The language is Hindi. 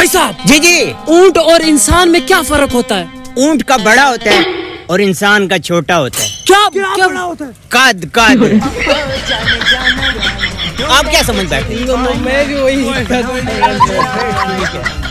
भाई साहब। जी जी। ऊंट और इंसान में क्या फर्क होता है? ऊंट का बड़ा होता है और इंसान का छोटा होता है। क्या बड़ा होता है? कद कद। आप क्या समझ बैठे? मैं भी वही